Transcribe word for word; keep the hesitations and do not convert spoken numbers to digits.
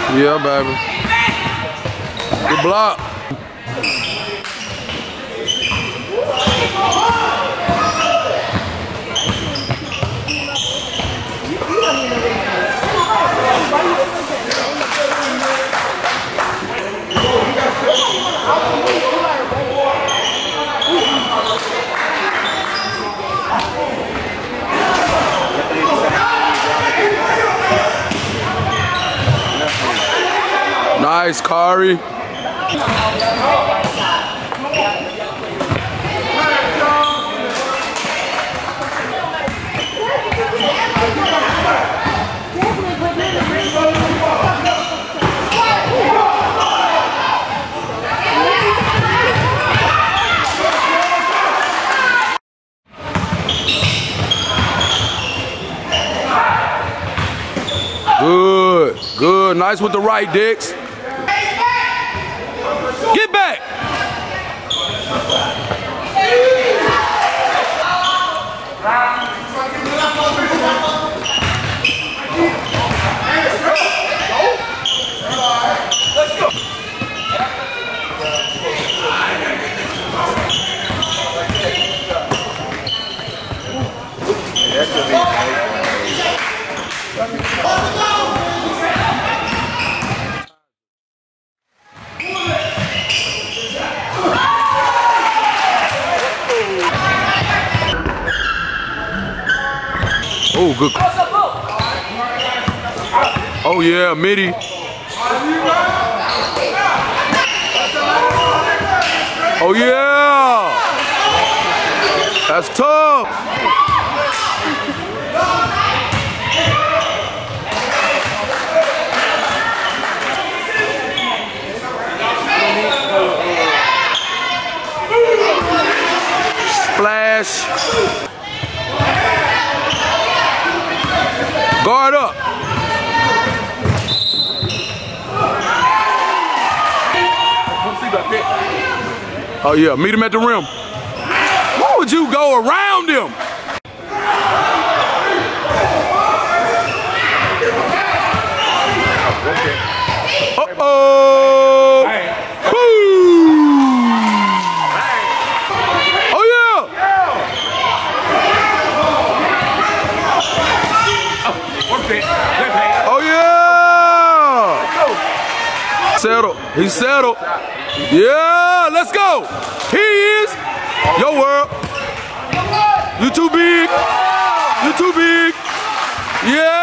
Yeah, baby. Good block. Nice, Kari. Good, good. Nice with the right, Dix. Get back. Let's go. Oh, good. Oh, yeah, midi. Oh, yeah. That's tough. Splash. Guard up. Oh yeah, meet him at the rim. Why would you go around him? Uh-oh. Boom. Oh yeah. Oh yeah! Settled. He's settled. Yeah, let's go. He is. Your world. You too big. You too big. Yeah.